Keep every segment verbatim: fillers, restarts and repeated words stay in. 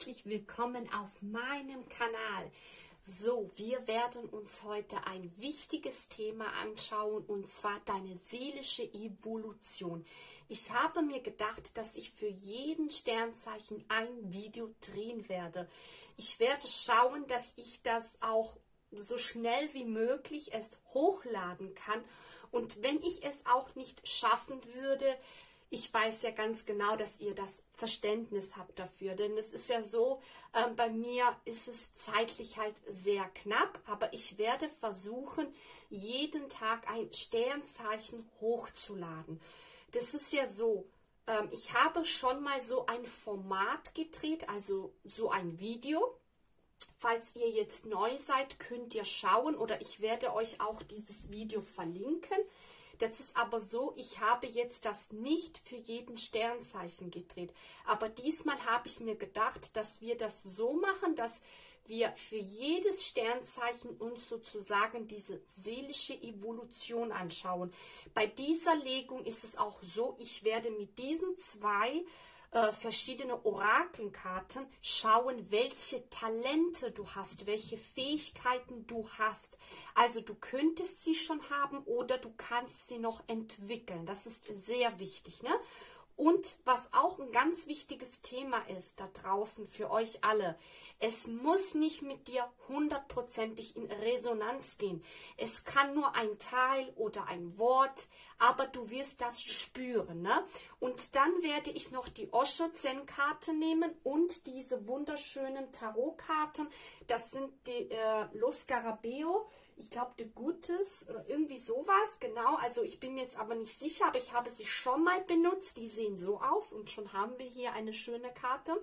herzlich willkommen auf meinem Kanal. So, wir werden uns heute ein wichtiges Thema anschauen, und zwar deine seelische Evolution. Ich habe mir gedacht, dass ich für jeden Sternzeichen ein Video drehen werde. Ich werde schauen, dass ich das auch so schnell wie möglich es hochladen kann. Und wenn ich es auch nicht schaffen würde, ich weiß ja ganz genau, dass ihr das Verständnis habt dafür, denn es ist ja so, äh, bei mir ist es zeitlich halt sehr knapp, aber ich werde versuchen, jeden Tag ein Sternzeichen hochzuladen. Das ist ja so, ähm, ich habe schon mal so ein Format gedreht, also so ein Video. Falls ihr jetzt neu seid, könnt ihr schauen, oder ich werde euch auch dieses Video verlinken. Das ist aber so, ich habe jetzt das nicht für jeden Sternzeichen gedreht. Aber diesmal habe ich mir gedacht, dass wir das so machen, dass wir für jedes Sternzeichen uns sozusagen diese seelische Evolution anschauen. Bei dieser Legung ist es auch so, ich werde mit diesen zwei äh, verschiedene Orakelkarten schauen, welche Talente du hast, welche Fähigkeiten du hast. Also du könntest sie schon haben oder du kannst sie noch entwickeln. Das ist sehr wichtig, ne? Und was auch ein ganz wichtiges Thema ist da draußen für euch alle, es muss nicht mit dir hundertprozentig in Resonanz gehen. Es kann nur ein Teil oder ein Wort, aber du wirst das spüren, ne? Und dann werde ich noch die Osho-Zen-Karte nehmen und diese wunderschönen Tarotkarten. Das sind die äh, Los Scarabeo. Ich glaube, The Gutes oder irgendwie sowas, genau. Also ich bin mir jetzt aber nicht sicher, aber ich habe sie schon mal benutzt. Die sehen so aus und schon haben wir hier eine schöne Karte.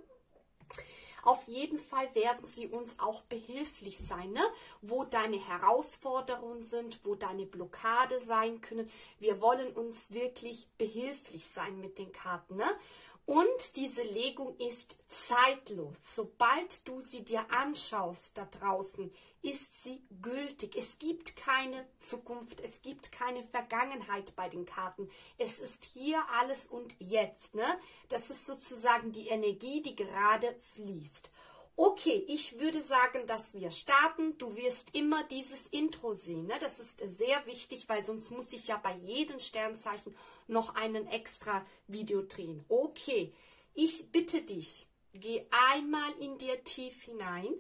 Auf jeden Fall werden sie uns auch behilflich sein, ne? Wo deine Herausforderungen sind, wo deine Blockade sein können. Wir wollen uns wirklich behilflich sein mit den Karten, ne? Und diese Legung ist zeitlos. Sobald du sie dir anschaust da draußen, ist sie gültig. Es gibt keine Zukunft, es gibt keine Vergangenheit bei den Karten. Es ist hier alles und jetzt, ne? Das ist sozusagen die Energie, die gerade fließt. Okay, ich würde sagen, dass wir starten. Du wirst immer dieses Intro sehen, ne? Das ist sehr wichtig, weil sonst muss ich ja bei jedem Sternzeichen noch einen extra Video drehen. Okay, ich bitte dich, geh einmal in dir tief hinein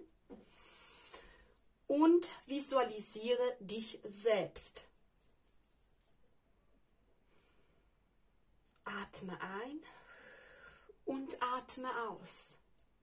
und visualisiere dich selbst. Atme ein und atme aus.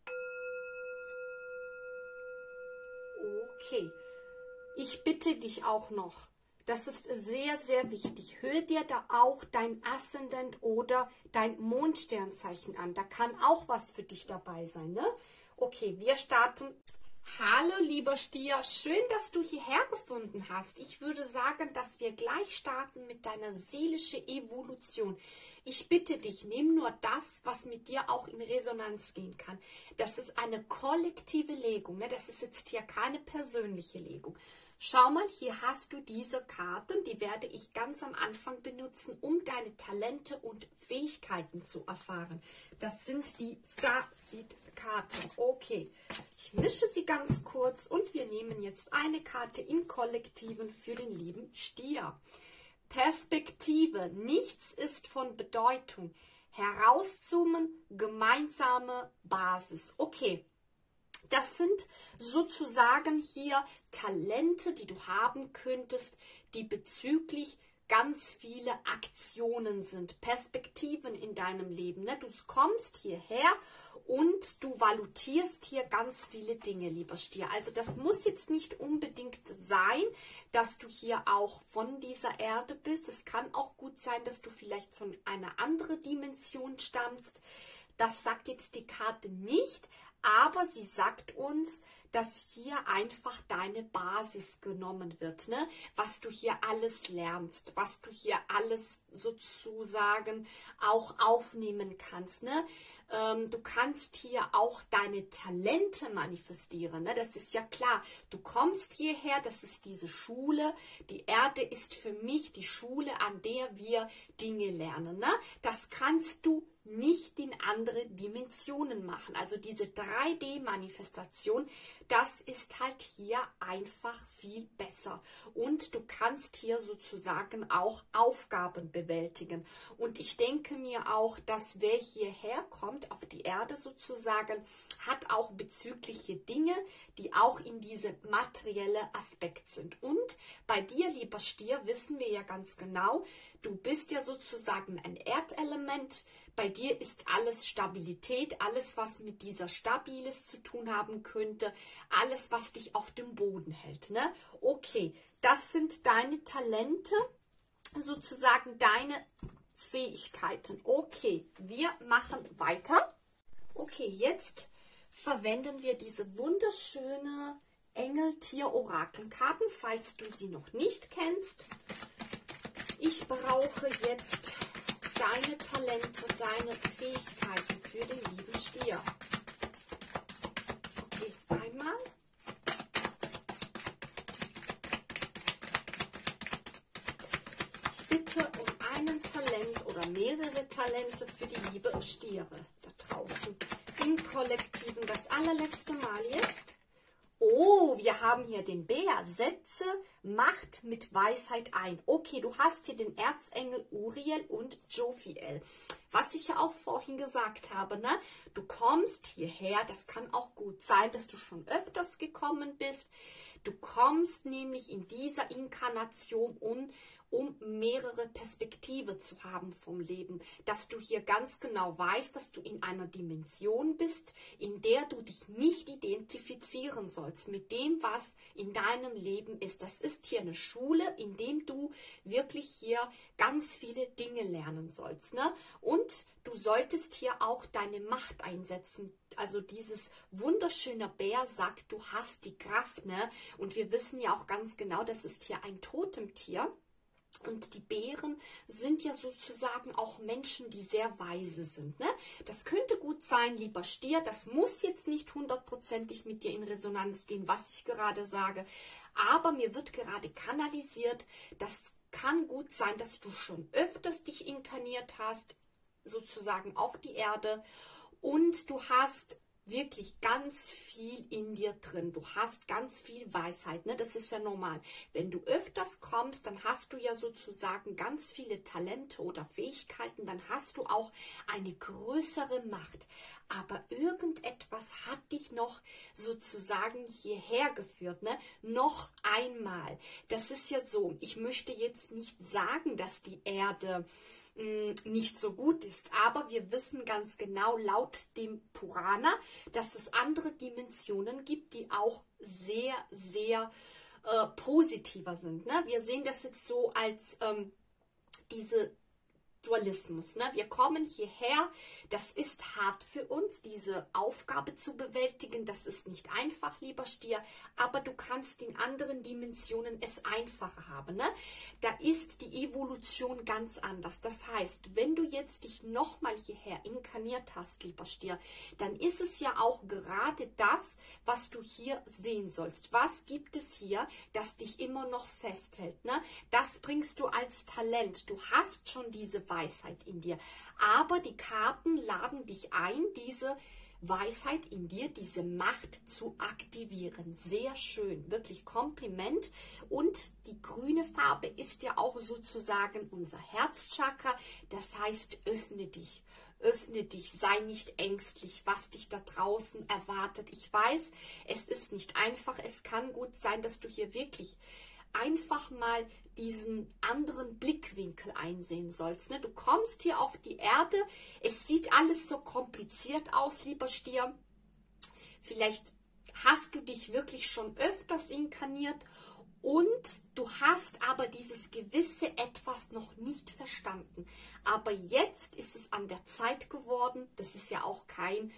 Okay, ich bitte dich auch noch, das ist sehr, sehr wichtig, hör dir da auch dein Aszendent oder dein Mondsternzeichen an. Da kann auch was für dich dabei sein, ne? Okay, wir starten. Hallo lieber Stier, schön, dass du hierher gefunden hast. Ich würde sagen, dass wir gleich starten mit deiner seelischen Evolution. Ich bitte dich, nimm nur das, was mit dir auch in Resonanz gehen kann. Das ist eine kollektive Legung, ne? Das ist jetzt hier keine persönliche Legung. Schau mal, hier hast du diese Karten, die werde ich ganz am Anfang benutzen, um deine Talente und Fähigkeiten zu erfahren. Das sind die Starseed-Karten. Okay, ich mische sie ganz kurz und wir nehmen jetzt eine Karte im Kollektiven für den lieben Stier. Perspektive, nichts ist von Bedeutung. Herauszoomen, gemeinsame Basis. Okay. Das sind sozusagen hier Talente, die du haben könntest, die bezüglich ganz viele Aktionen sind, Perspektiven in deinem Leben. Ne? Du kommst hierher und du valutierst hier ganz viele Dinge, lieber Stier. Also das muss jetzt nicht unbedingt sein, dass du hier auch von dieser Erde bist. Es kann auch gut sein, dass du vielleicht von einer anderen Dimension stammst. Das sagt jetzt die Karte nicht. Aber sie sagt uns, dass hier einfach deine Basis genommen wird, ne? Was du hier alles lernst, was du hier alles sozusagen auch aufnehmen kannst, ne? Ähm, du kannst hier auch deine Talente manifestieren, ne? Das ist ja klar. Du kommst hierher, das ist diese Schule. Die Erde ist für mich die Schule, an der wir Dinge lernen, ne? Das kannst du nicht in andere Dimensionen machen. Also diese drei D-Manifestation, das ist halt hier einfach viel besser. Und du kannst hier sozusagen auch Aufgaben bewältigen. Und ich denke mir auch, dass wer hierher kommt, auf die Erde sozusagen, hat auch bezügliche Dinge, die auch in diesem materiellen Aspekt sind. Und bei dir, lieber Stier, wissen wir ja ganz genau, du bist ja sozusagen ein Erdelement. Bei dir ist alles Stabilität, alles, was mit dieser Stabiles zu tun haben könnte, alles, was dich auf dem Boden hält, ne? Okay, das sind deine Talente, sozusagen deine Fähigkeiten. Okay, wir machen weiter. Okay, jetzt verwenden wir diese wunderschöne Engeltier-Orakelkarten, falls du sie noch nicht kennst. Ich brauche jetzt deine Talente, deine Fähigkeiten für den lieben Stier. Okay, einmal. Ich bitte um einen Talent oder mehrere Talente für die liebe Stiere da draußen. Im Kollektiven das allerletzte Mal jetzt. Oh, wir haben hier den Bär. Setze Macht mit Weisheit ein. Okay, du hast hier den Erzengel Uriel und Jophiel. Was ich ja auch vorhin gesagt habe, ne? Du kommst hierher, das kann auch gut sein, dass du schon öfters gekommen bist. Du kommst nämlich in dieser Inkarnation um, um mehrere Perspektiven zu haben vom Leben. Dass du hier ganz genau weißt, dass du in einer Dimension bist, in der du dich nicht identifizieren sollst mit dem, was in deinem Leben ist. Das ist hier eine Schule, in dem du wirklich hier ganz viele Dinge lernen sollst, ne? Und du solltest hier auch deine Macht einsetzen. Also dieses wunderschöne Bär sagt, du hast die Kraft, ne? Und wir wissen ja auch ganz genau, das ist hier ein Totemtier. Und die Bären sind ja sozusagen auch Menschen, die sehr weise sind, ne? Das könnte gut sein, lieber Stier, das muss jetzt nicht hundertprozentig mit dir in Resonanz gehen, was ich gerade sage. Aber mir wird gerade kanalisiert, das kann gut sein, dass du schon öfters dich inkarniert hast, sozusagen auf die Erde. Und du hast wirklich ganz viel in dir drin. Du hast ganz viel Weisheit, ne? Das ist ja normal. Wenn du öfters kommst, dann hast du ja sozusagen ganz viele Talente oder Fähigkeiten, dann hast du auch eine größere Macht. Aber irgendetwas hat dich noch sozusagen hierher geführt, ne? Noch einmal. Das ist ja so, ich möchte jetzt nicht sagen, dass die Erde nicht so gut ist, aber wir wissen ganz genau laut dem Purana, dass es andere Dimensionen gibt, die auch sehr, sehr äh, positiver sind, ne? Wir sehen das jetzt so als ähm, diese Dualismus, ne? Wir kommen hierher, das ist hart für uns, diese Aufgabe zu bewältigen, das ist nicht einfach, lieber Stier, aber du kannst in anderen Dimensionen es einfacher haben, ne? Da ist die Evolution ganz anders. Das heißt, wenn du jetzt dich nochmal hierher inkarniert hast, lieber Stier, dann ist es ja auch gerade das, was du hier sehen sollst. Was gibt es hier, das dich immer noch festhält, ne? Das bringst du als Talent. Du hast schon diese Weisheit in dir. Aber die Karten laden dich ein, diese Weisheit in dir, diese Macht zu aktivieren. Sehr schön, wirklich Kompliment. Und die grüne Farbe ist ja auch sozusagen unser Herzchakra. Das heißt, öffne dich. Öffne dich, sei nicht ängstlich, was dich da draußen erwartet. Ich weiß, es ist nicht einfach. Es kann gut sein, dass du hier wirklich einfach mal diesen anderen Blickwinkel einsehen sollst, ne? Du kommst hier auf die Erde, es sieht alles so kompliziert aus, lieber Stier. Vielleicht hast du dich wirklich schon öfters inkarniert und du hast aber dieses gewisse Etwas noch nicht verstanden. Aber jetzt ist es an der Zeit geworden, das ist ja auch kein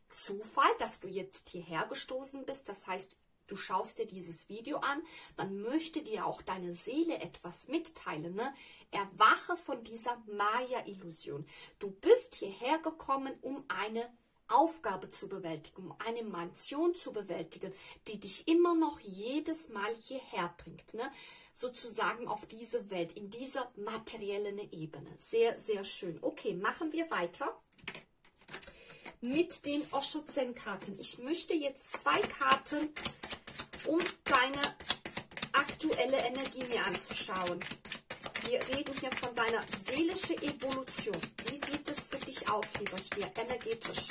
Zufall, dass du jetzt hierher gestoßen bist. Das heißt, du schaust dir dieses Video an, dann möchte dir auch deine Seele etwas mitteilen. Ne? Erwache von dieser Maya-Illusion. Du bist hierher gekommen, um eine Aufgabe zu bewältigen, um eine Mansion zu bewältigen, die dich immer noch jedes Mal hierher bringt. Ne? Sozusagen auf diese Welt, in dieser materiellen Ebene. Sehr, sehr schön. Okay, machen wir weiter mit den Osho Zen-Karten. Ich möchte jetzt zwei Karten, um deine aktuelle Energie mir anzuschauen. Wir reden hier von deiner seelischen Evolution. Wie sieht es für dich aus, lieber Stier? Energetisch.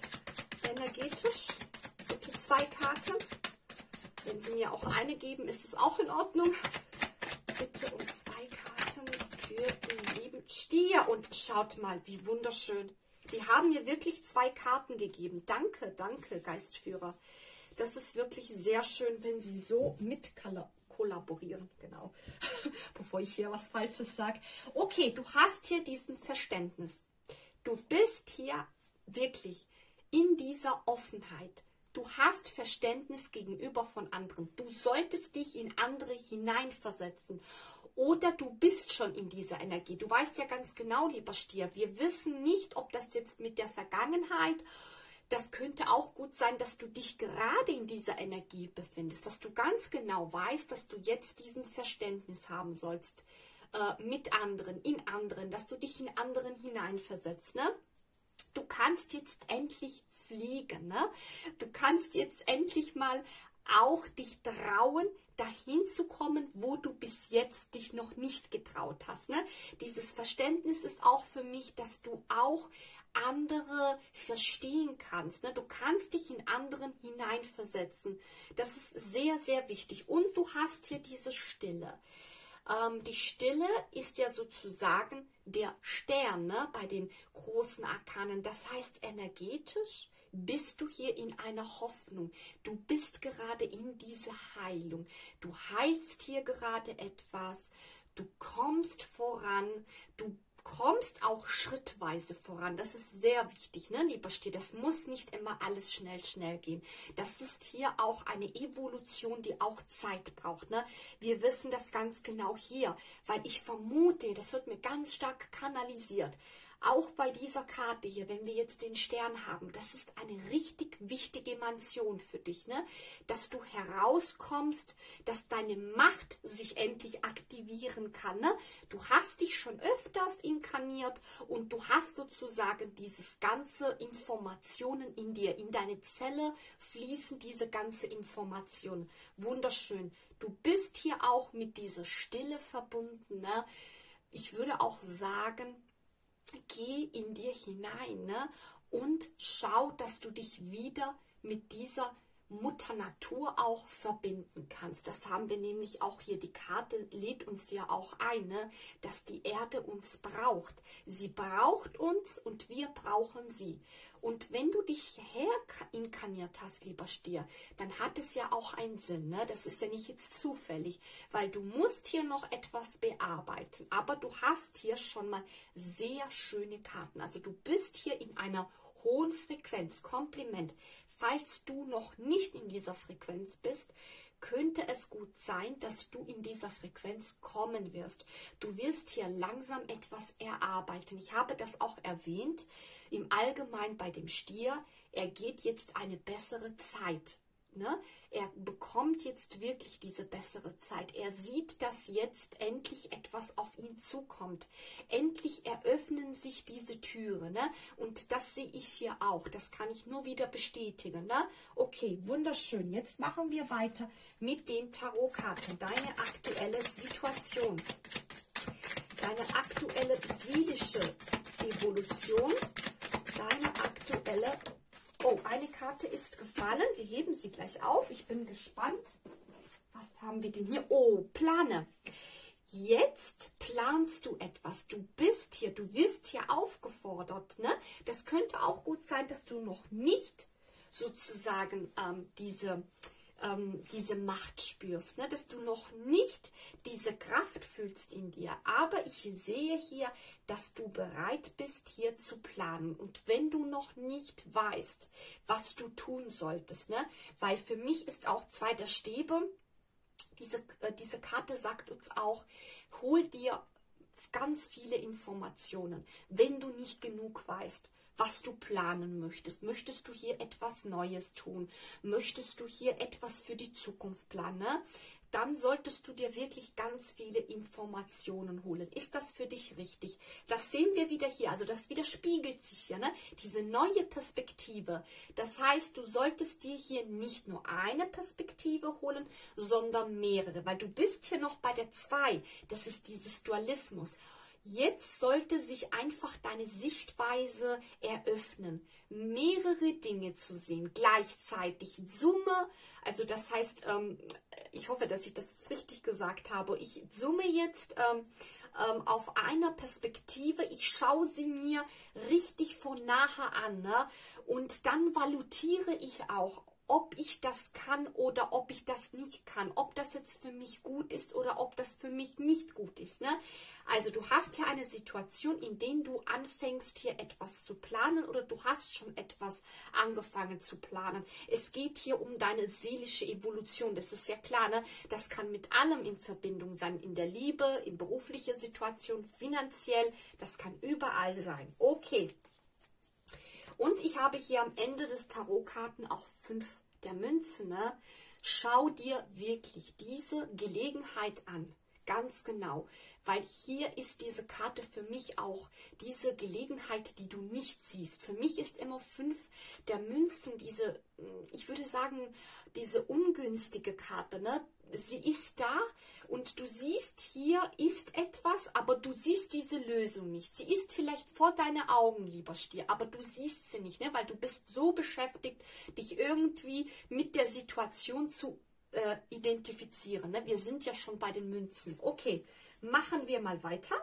Energetisch. Bitte zwei Karten. Wenn Sie mir auch eine geben, ist es auch in Ordnung. Bitte um zwei Karten für den lieben Stier. Und schaut mal, wie wunderschön. Die haben mir wirklich zwei Karten gegeben. Danke, danke, Geistführer. Das ist wirklich sehr schön, wenn Sie so mit kollaborieren. Genau. Bevor ich hier was Falsches sage. Okay, du hast hier diesen Verständnis. Du bist hier wirklich in dieser Offenheit. Du hast Verständnis gegenüber von anderen. Du solltest dich in andere hineinversetzen. Oder du bist schon in dieser Energie. Du weißt ja ganz genau, lieber Stier, wir wissen nicht, ob das jetzt mit der Vergangenheit, das könnte auch gut sein, dass du dich gerade in dieser Energie befindest, dass du ganz genau weißt, dass du jetzt diesen Verständnis haben sollst äh, mit anderen, in anderen, dass du dich in anderen hineinversetzt, ne? Du kannst jetzt endlich fliegen, ne? Du kannst jetzt endlich mal auch dich trauen, dahin zu kommen, wo du bis jetzt dich noch nicht getraut hast. Ne? Dieses Verständnis ist auch für mich, dass du auch andere verstehen kannst. Ne? Du kannst dich in anderen hineinversetzen. Das ist sehr, sehr wichtig. Und du hast hier diese Stille. Ähm, die Stille ist ja sozusagen der Stern, ne? Bei den großen Arkanen. Das heißt, energetisch bist du hier in einer Hoffnung. Du bist gerade in dieser Heilung. Du heilst hier gerade etwas. Du kommst voran. Du kommst auch schrittweise voran. Das ist sehr wichtig, ne, lieber Stier. Das muss nicht immer alles schnell, schnell gehen. Das ist hier auch eine Evolution, die auch Zeit braucht. Ne? Wir wissen das ganz genau hier, weil ich vermute, das wird mir ganz stark kanalisiert. Auch bei dieser Karte hier, wenn wir jetzt den Stern haben, das ist eine richtig wichtige Mansion für dich, ne? Dass du herauskommst, dass deine Macht sich endlich aktivieren kann. Ne? Du hast dich schon öfters inkarniert und du hast sozusagen dieses ganze Informationen in dir, in deine Zelle fließen diese ganze Informationen. Wunderschön. Du bist hier auch mit dieser Stille verbunden. Ne? Ich würde auch sagen, geh in dir hinein, ne? Und schau, dass du dich wieder mit dieser Mutter Natur auch verbinden kannst. Das haben wir nämlich auch hier. Die Karte lädt uns ja auch ein, ne? Dass die Erde uns braucht. Sie braucht uns und wir brauchen sie. Und wenn du dich hierher inkarniert hast, lieber Stier, dann hat es ja auch einen Sinn. Ne? Das ist ja nicht jetzt zufällig, weil du musst hier noch etwas bearbeiten. Aber du hast hier schon mal sehr schöne Karten. Also du bist hier in einer hohen Frequenz. Kompliment. Falls du noch nicht in dieser Frequenz bist, könnte es gut sein, dass du in dieser Frequenz kommen wirst. Du wirst hier langsam etwas erarbeiten. Ich habe das auch erwähnt, im Allgemeinen bei dem Stier, er geht jetzt eine bessere Zeit. Ne? Er bekommt jetzt wirklich diese bessere Zeit. Er sieht, dass jetzt endlich etwas auf ihn zukommt. Endlich eröffnen sich diese Türen. Ne? Und das sehe ich hier auch. Das kann ich nur wieder bestätigen. Ne? Okay, wunderschön. Jetzt machen wir weiter mit den Tarotkarten. Deine aktuelle Situation. Deine aktuelle seelische Evolution. Deine aktuelle... Oh, eine Karte ist gefallen. Wir heben sie gleich auf. Ich bin gespannt. Was haben wir denn hier? Oh, plane. Jetzt planst du etwas. Du bist hier, du wirst hier aufgefordert. Ne? Das könnte auch gut sein, dass du noch nicht sozusagen ähm, diese ähm, diese Macht spürst, ne? Dass du noch nicht diese Kraft fühlst in dir. Aber ich sehe hier, dass du bereit bist, hier zu planen. Und wenn du noch nicht weißt, was du tun solltest, ne? Weil für mich ist auch zwei der Stäbe, diese, äh, diese Karte sagt uns auch, hol dir ganz viele Informationen, wenn du nicht genug weißt, was du planen möchtest. Möchtest du hier etwas Neues tun? Möchtest du hier etwas für die Zukunft planen? Ne? Dann solltest du dir wirklich ganz viele Informationen holen. Ist das für dich richtig? Das sehen wir wieder hier. Also das widerspiegelt sich hier. Ne? Diese neue Perspektive. Das heißt, du solltest dir hier nicht nur eine Perspektive holen, sondern mehrere. Weil du bist hier noch bei der zwei. Das ist dieses Dualismus. Jetzt sollte sich einfach deine Sichtweise eröffnen, mehrere Dinge zu sehen, gleichzeitig Summe, also das heißt, ähm, ich hoffe, dass ich das jetzt richtig gesagt habe, ich zoome jetzt ähm, ähm, auf einer Perspektive, ich schaue sie mir richtig von nahe an, ne? Und dann valutiere ich auch, ob ich das kann oder ob ich das nicht kann, ob das jetzt für mich gut ist oder ob das für mich nicht gut ist. Ne? Also du hast hier eine Situation, in der du anfängst, hier etwas zu planen oder du hast schon etwas angefangen zu planen. Es geht hier um deine seelische Evolution, das ist ja klar, ne? Das kann mit allem in Verbindung sein, in der Liebe, in beruflicher Situation, finanziell, das kann überall sein. Okay. Und ich habe hier am Ende des Tarotkarten auch fünf der Münzen. Ne? Schau dir wirklich diese Gelegenheit an, ganz genau. Weil hier ist diese Karte für mich auch diese Gelegenheit, die du nicht siehst. Für mich ist immer fünf der Münzen diese, ich würde sagen, diese ungünstige Karte. Ne? Sie ist da und du siehst, hier ist etwas, aber du siehst diese Lösung nicht. Sie ist vielleicht vor deinen Augen, lieber Stier, aber du siehst sie nicht, ne? Weil du bist so beschäftigt, dich irgendwie mit der Situation zu äh, identifizieren. Ne? Wir sind ja schon bei den Münzen. Okay, machen wir mal weiter.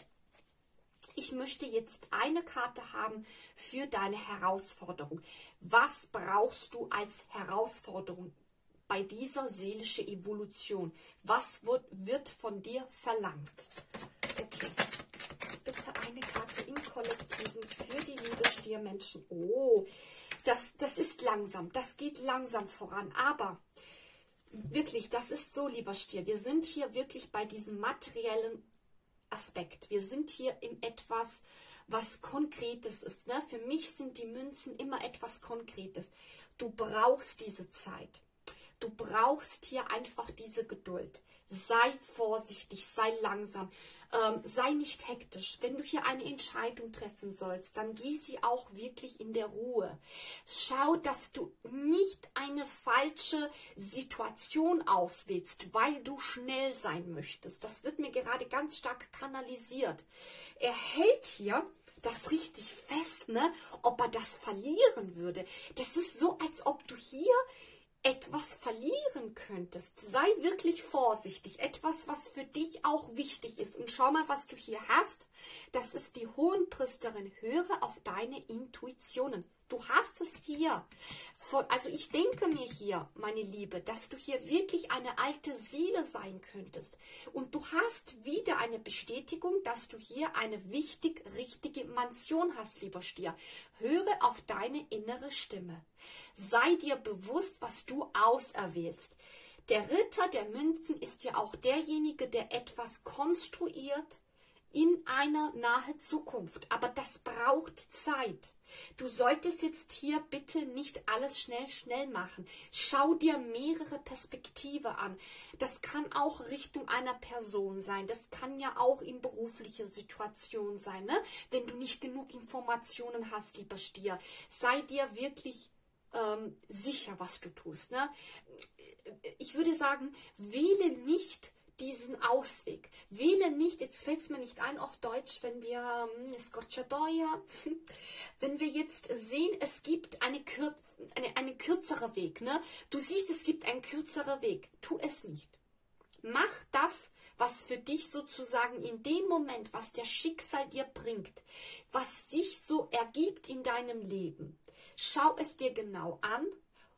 Ich möchte jetzt eine Karte haben für deine Herausforderung. Was brauchst du als Herausforderung bei dieser seelischen Evolution? Was wird, wird von dir verlangt? Okay, bitte eine Karte im Kollektiven für die liebe Stiermenschen. Oh, das, das ist langsam, das geht langsam voran, aber wirklich, das ist so, lieber Stier, wir sind hier wirklich bei diesem materiellen Aspekt. Wir sind hier in etwas, was Konkretes ist. Ne? Für mich sind die Münzen immer etwas Konkretes. Du brauchst diese Zeit. Du brauchst hier einfach diese Geduld. Sei vorsichtig, sei langsam, ähm, sei nicht hektisch. Wenn du hier eine Entscheidung treffen sollst, dann geh sie auch wirklich in der Ruhe. Schau, dass du nicht eine falsche Situation auswählst, weil du schnell sein möchtest. Das wird mir gerade ganz stark kanalisiert. Er hält hier das richtig fest, ne? Ob er das verlieren würde. Das ist so, als ob du hier etwas verlieren könntest. Sei wirklich vorsichtig. Etwas, was für dich auch wichtig ist. Und schau mal, was du hier hast. Das ist die Hohenpriesterin. Höre auf deine Intuitionen. Du hast es hier. Von, also ich denke mir hier, meine Liebe, dass du hier wirklich eine alte Seele sein könntest. Und du hast wieder eine Bestätigung, dass du hier eine wichtig, richtige Mansion hast, lieber Stier. Höre auf deine innere Stimme. Sei dir bewusst, was du auserwählst. Der Ritter der Münzen ist ja auch derjenige, der etwas konstruiert in einer nahen Zukunft. Aber das braucht Zeit. Du solltest jetzt hier bitte nicht alles schnell, schnell machen. Schau dir mehrere Perspektiven an. Das kann auch Richtung einer Person sein. Das kann ja auch in beruflicher Situation sein. Ne? Wenn du nicht genug Informationen hast, lieber Stier, sei dir wirklich ähm, sicher, was du tust. Ne? Ich würde sagen, wähle nicht diesen Ausweg. Wähle nicht, jetzt fällt es mir nicht ein auf Deutsch, wenn wir, wenn wir jetzt sehen, es gibt eine, kür, eine, eine kürzere Weg. Ne? Du siehst, es gibt einen kürzeren Weg. Tu es nicht. Mach das, was für dich sozusagen in dem Moment, was der Schicksal dir bringt, was sich so ergibt in deinem Leben. Schau es dir genau an.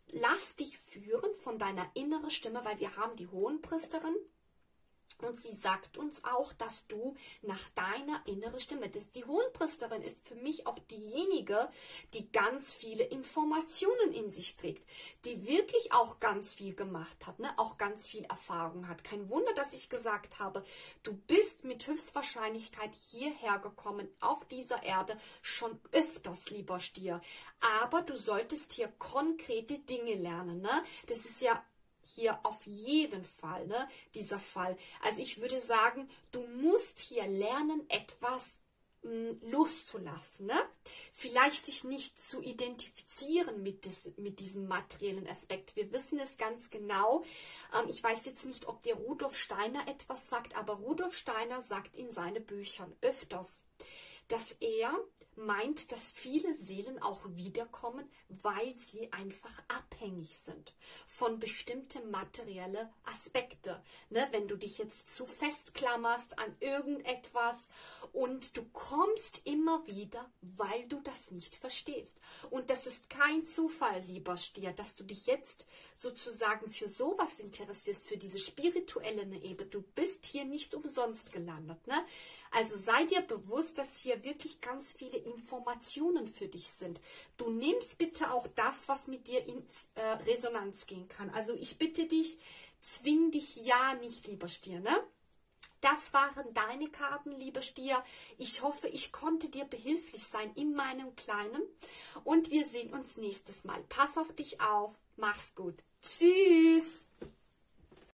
lass dich führen von deiner inneren Stimme, weil wir haben die Hohenpriesterin. Und sie sagt uns auch, dass du nach deiner inneren Stimme, das, die Hohenpriesterin ist für mich auch diejenige, die ganz viele Informationen in sich trägt, die wirklich auch ganz viel gemacht hat, ne? Auch ganz viel Erfahrung hat. Kein Wunder, dass ich gesagt habe, du bist mit Höchstwahrscheinlichkeit hierher gekommen, auf dieser Erde, schon öfters, lieber Stier. Aber du solltest hier konkrete Dinge lernen, ne? Das ist ja hier auf jeden Fall, ne, dieser Fall. Also ich würde sagen, du musst hier lernen, etwas mh, loszulassen, ne? Vielleicht dich nicht zu identifizieren mit, des, mit diesem materiellen Aspekt. Wir wissen es ganz genau. Ähm, ich weiß jetzt nicht, ob der Rudolf Steiner etwas sagt, aber Rudolf Steiner sagt in seinen Büchern öfters, dass er meint, dass viele Seelen auch wiederkommen, weil sie einfach abhängig sind von bestimmten materiellen Aspekten. Ne? Wenn du dich jetzt zu festklammerst an irgendetwas und du kommst immer wieder, weil du das nicht verstehst. Und das ist kein Zufall, lieber Stier, dass du dich jetzt sozusagen für sowas interessierst, für diese spirituelle Ebene. Du bist hier nicht umsonst gelandet. Ne? Also sei dir bewusst, dass hier wirklich ganz viele Informationen für dich sind. Du nimmst bitte auch das, was mit dir in äh, Resonanz gehen kann. Also ich bitte dich, zwing dich ja nicht, lieber Stier, ne? Das waren deine Karten, lieber Stier. Ich hoffe, ich konnte dir behilflich sein in meinem Kleinen. Und wir sehen uns nächstes Mal. Pass auf dich auf. Mach's gut. Tschüss.